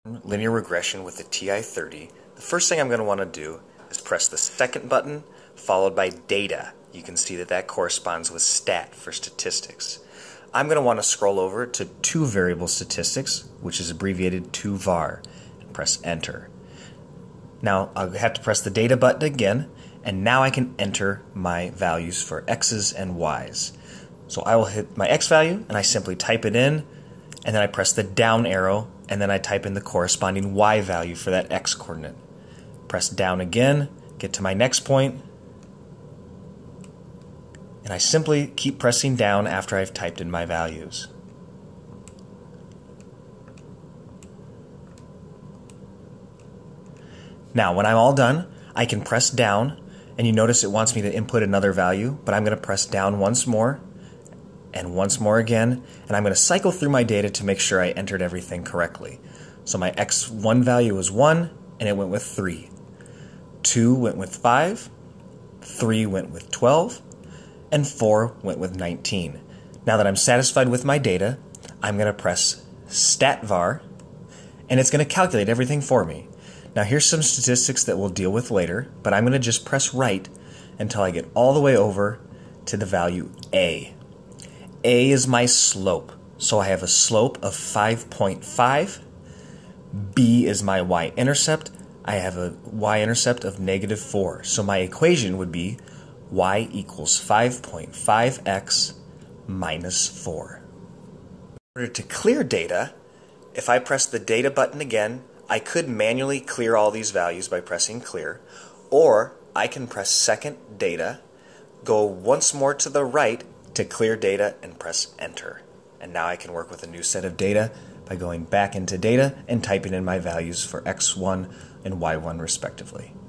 Linear regression with the TI-30, the first thing I'm going to want to do is press the second button followed by data. You can see that that corresponds with stat for statistics. I'm going to want to scroll over to two variable statistics, which is abbreviated to var, and press enter. Now I'll have to press the data button again, and now I can enter my values for x's and y's. So I will hit my x value and I simply type it in, and then I press the down arrow, and then I type in the corresponding y value for that x coordinate. Press down again, get to my next point, and I simply keep pressing down after I've typed in my values. Now when I'm all done, I can press down, and you notice it wants me to input another value, but I'm going to press down once more, and once more again, and I'm going to cycle through my data to make sure I entered everything correctly. So my x1 value was 1, and it went with 3. 2 went with 5, 3 went with 12, and 4 went with 19. Now that I'm satisfied with my data, I'm going to press stat var, and it's going to calculate everything for me. Now here's some statistics that we'll deal with later, but I'm going to just press right until I get all the way over to the value A. A is my slope, so I have a slope of 5.5. B is my y-intercept. I have a y-intercept of -4. So my equation would be y equals 5.5x minus 4. In order to clear data, if I press the data button again, I could manually clear all these values by pressing clear, or I can press second data, go once more to the right to clear data, and press enter. And now I can work with a new set of data by going back into data and typing in my values for x1 and y1 respectively.